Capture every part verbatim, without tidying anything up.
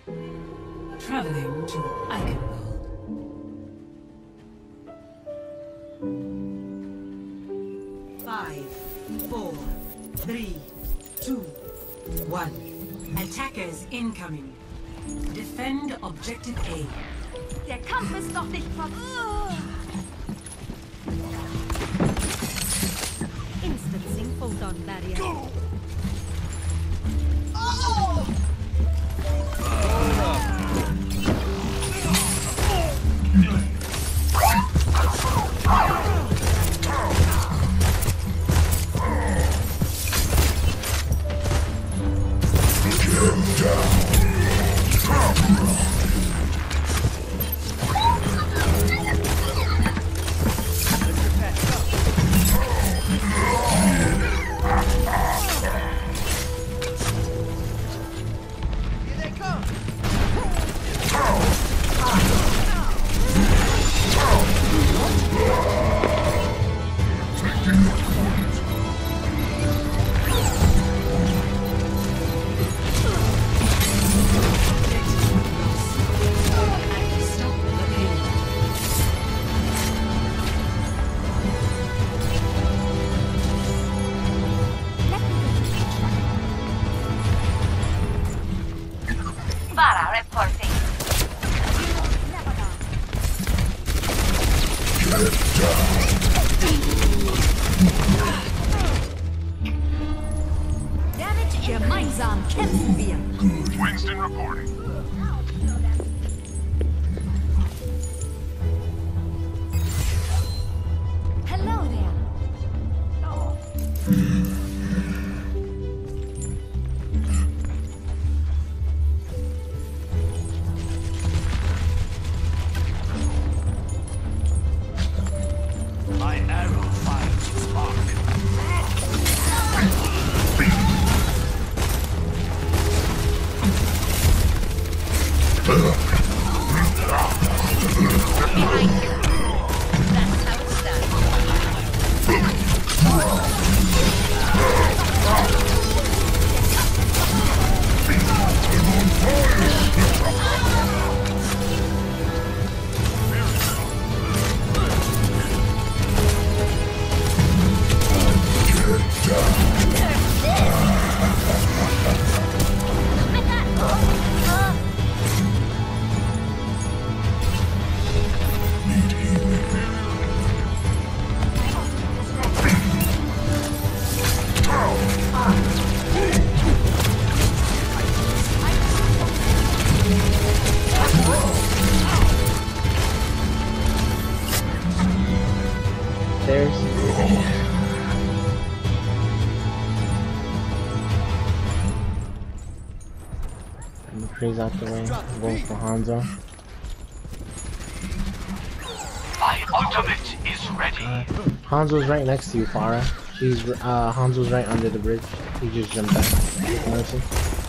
Traveling to Eichenwald. Five, four, three, two, one. Attackers incoming. Defend objective A. Der Kampf ist noch nicht vorbei. Instancing photon barrier. Go! Oh! Gemeinsam kämpfen wir. Winston reporting. Hello there. My arrow finds its mark. Behind you. That's how it's done. There's McCree's out the way. I'm going for Hanzo. My ultimate is ready. Uh, Hanzo's right next to you, Farah. He's uh Hanzo's right under the bridge. He just jumped back. Mercy.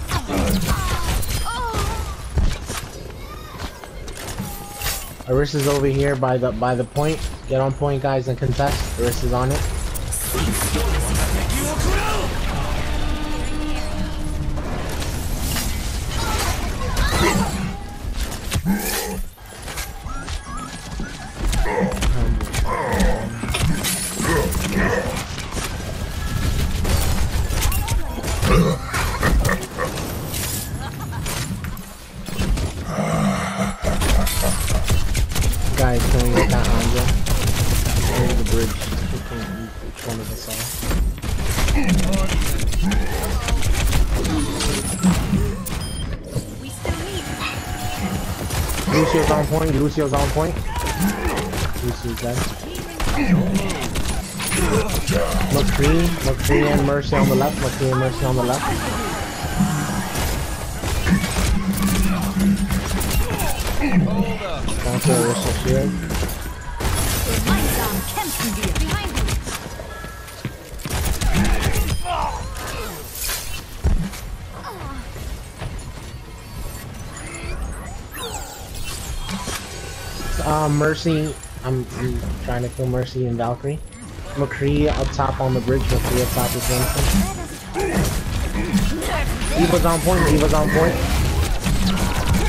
Orisa's over here by the by the point. Get on point, guys, and contest. Orisa's on it. Guys, can we get that Hanzo? Over the bridge. Each one of us all. We still need. Lucio's on point. Lucio's on point. Lucio's dead. McCree, McCree and Mercy on the left. McCree and Mercy on the left. Down to Orisa shield. Gemeinsam kämpfen wir. Behind you. Uh, Mercy, I'm, I'm trying to kill Mercy and Valkyrie. McCree up top on the bridge. McCree up top is Winston. Eva's on point. Eva's on point.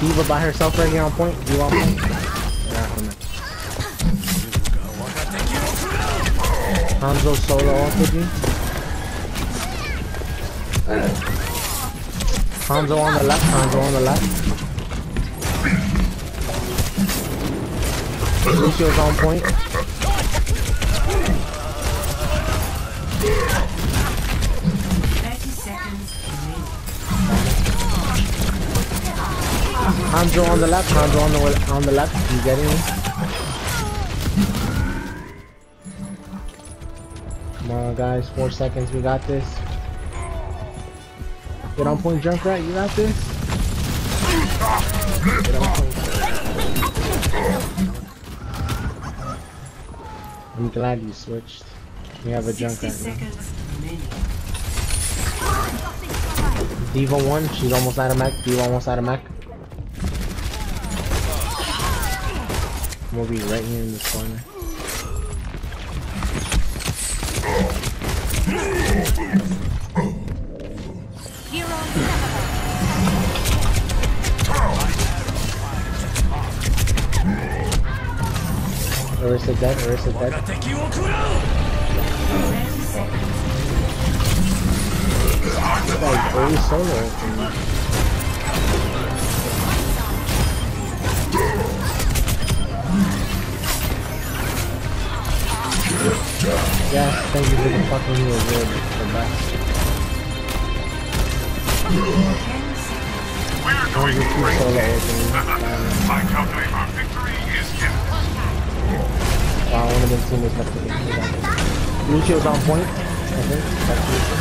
D.Va by herself right here on point. D.Va on point. Yeah, on that. Hanzo solo ulted you. Hanzo on the left. Hanzo on the left. Lucio's on point. thirty seconds remaining. Hanzo on the left. Hanzo on the on the left. You getting me? Come on, guys. Four seconds. We got this. Get on point, Junkrat. You got this. Get on point. I'm glad you switched. We have a sixty Junkrat now. seconds remaining. D.Va one. She's almost out of mech. D.Va almost out of mech. We'll be right here in this corner. Orisa dead, Orisa dead. thirty seconds. This guy's always solo ulting. Yes, thank you for the fucking heal, good. The best. We're Don't doing get too great. solo ulting. I calculate our victory is imminent. Wow, one of them team is left again. Lucio's on point, I think. That's Lucio.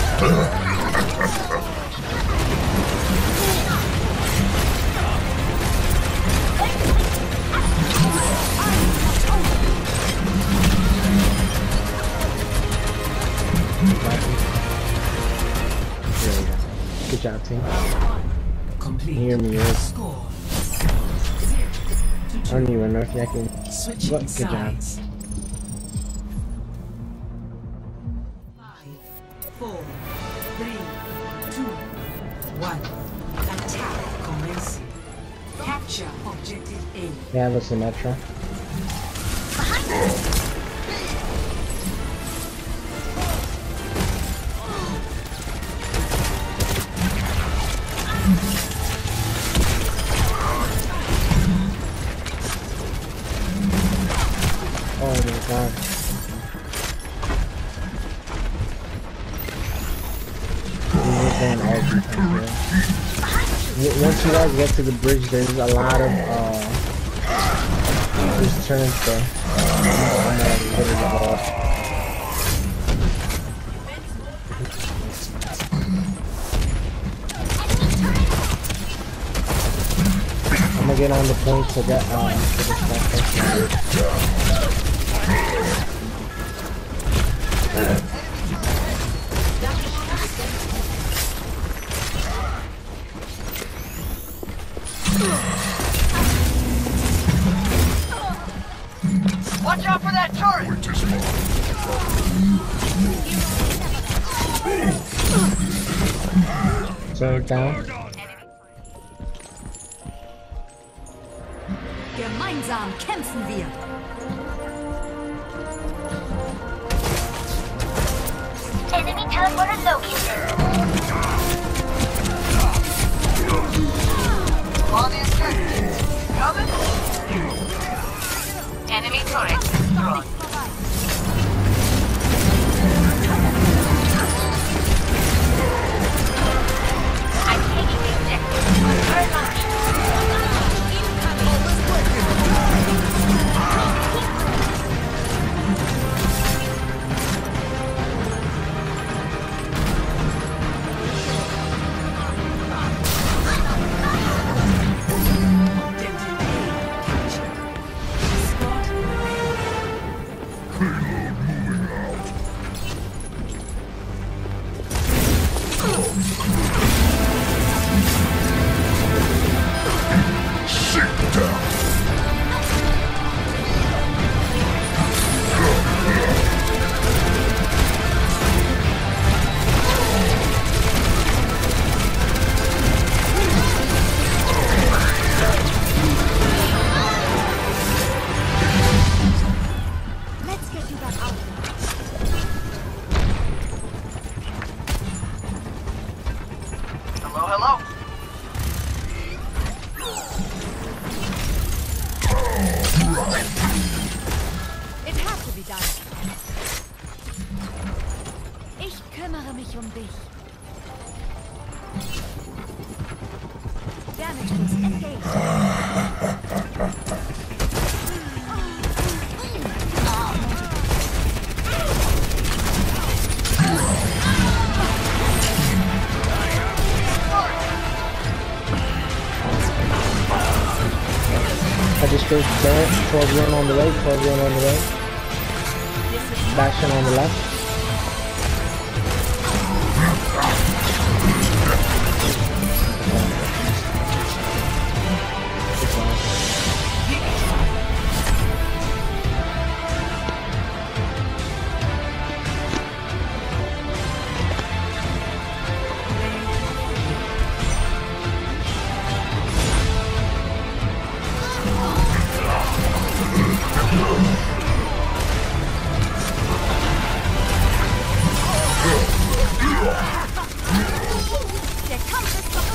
There we go. Good job, team. Complete. Hear me, right? Score. I don't even know if I can. Switching What? Good job. sides. Five, four, three, two, one. Attack commencing. Capture objective A. They have a Symmetra. Oh my god. We're going all defense, bro. Once you guys get to the bridge, there's a lot of uh, there's turns there. I'm gonna hit it all. I'm gonna get on the point to get um to this Watch out for that turret! Point is marked. turn down. Gemeinsam kämpfen wir. Enemy teleporter located. On the insert. Coming. Enemy turret destroyed. I'm taking the objective. Turret launch. Objective A captured. Squad kümmere mich um dich. Damage boost engaged. I just first Barrett, twelve one on the right, twelve one on the right. Bastion on the left. Der Kampf ist vorbei.